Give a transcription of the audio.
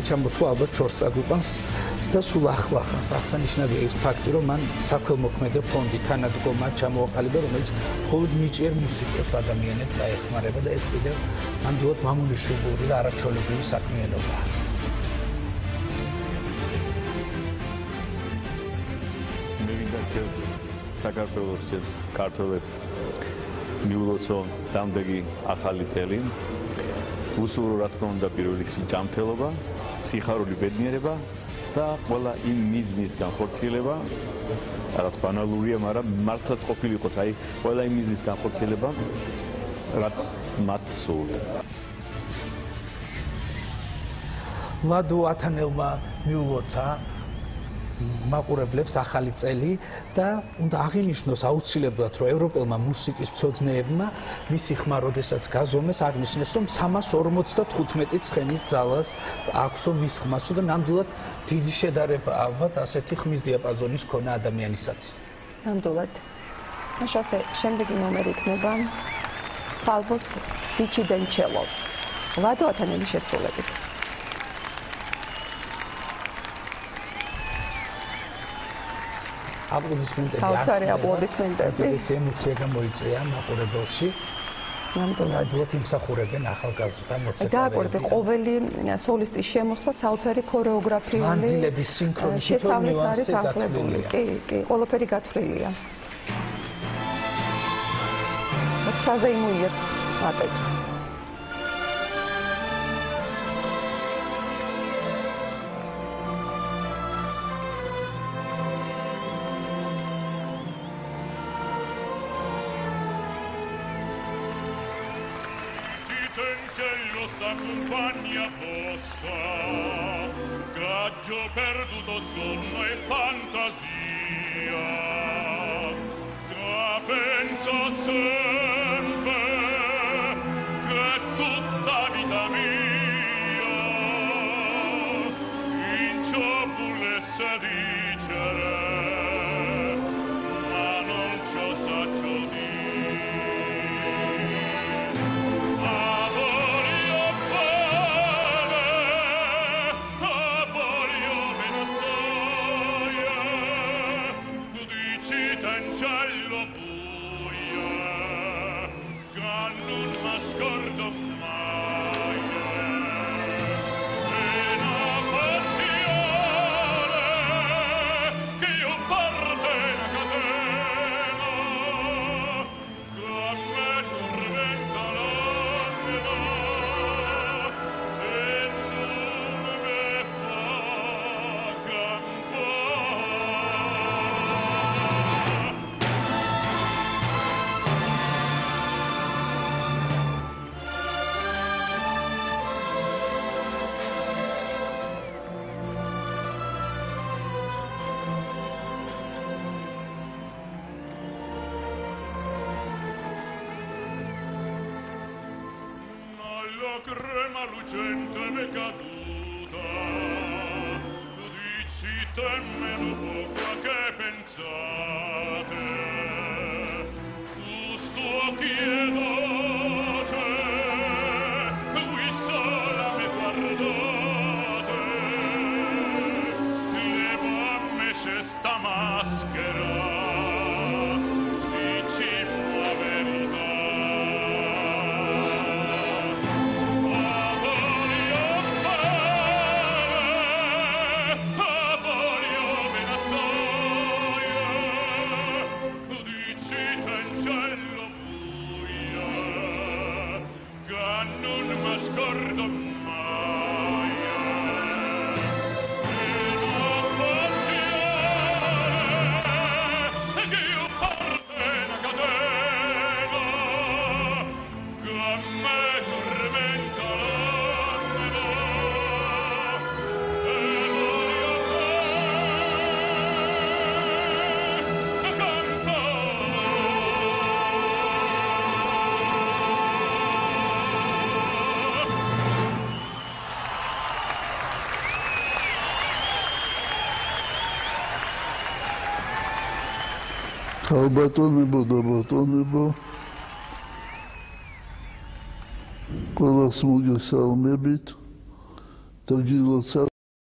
ჩამოთვლა ალბათ ჩორს წაგვიყვანს და სულ ახლახანს აღსანიშნავია ის ფაქტი, რომ მან საქველმოქმედო ფონდი თანადგომა ჩამოაყალიბა, რომელიც მხოლოდ ნიჭიერ მუსიკოს ადამიანებს დაეხმარება და ეს კიდევ ნამდვილად მამულიშვილური და არაჩვეულებრივი საქმიანობაა. მე მინდა თელს საქართველოს ჯერს ქართველებს მიულოცო დამდეგი ახალი წელი. უსურო რა თქმა უნდა პირველ რიგში ჯანმრთელობა, სიხარული ბედნიერება და ყველა იმ მიზნის განხორციელება, რაც ბანალურია, მაგრამ მართლაც ყოფილიყოს, აი ყველა იმ მიზნის განხორციელება, რაც მათ სურთ. ლადო ათანელმა მიულოცა მაყურებლებს ახალი წელი და უნდა აღინიშნოს აუცილებლად, რომ ევროპელმა მუსიკის მცოდნეებმა მისი ხმა როდესაც გაზომეს, აღნიშნეს, რომ 355 ცხენის ძალას აქვსო მის ხმასო და ნამდვილად დიდი შედარება ალბათ ასეთი ხმის დიაპაზონის ქონა ადამიანისათვის. ნამდვილად. მაშასე შემდეგი ნომერი იქნება ფალბოს დიჩიდენჩელო. ლადო ათანელის შესრულებით. აპლოდისმენტები საოცარი აპლოდისმენტები. ეს ემოცია გამოიწვია მაყურებელში. ნამდვილად იმსახურებენ ახალგაზრდა მოცეკვავეები. დააკორდე ყოველი სოლისტის შემოსვლა საოცარი ქორეოგრაფიული მანძილების სინქრონი თითო ნიუანსი გათვლილია. კი, ყველაფერი გათვლილია. საზეიმო იერს ატებს. Cielo sta compagna posta, gaggio perduto sonno e fantasia, da penso sempre che tutta vita mia in ciò volesse dicere, ma non ciò saggio dire. Cielo buio, che non m'ascordo mai, è una passione che io forte la catena, che a me tormenta l'anima e non me fa campare. Crema lucente m'è caduta, dici temmeno poco che pensate, giusto chiedo qui sola mi guardate, levo a me c'è sta maschera, dici la verità. Non m'ascordo mai, è una passione che io porto una catena, che a me tormenta l'anima e voglio te cantare. ხალბატონებო და ბატონებო, ყველას მოგესალმებით. Torgillo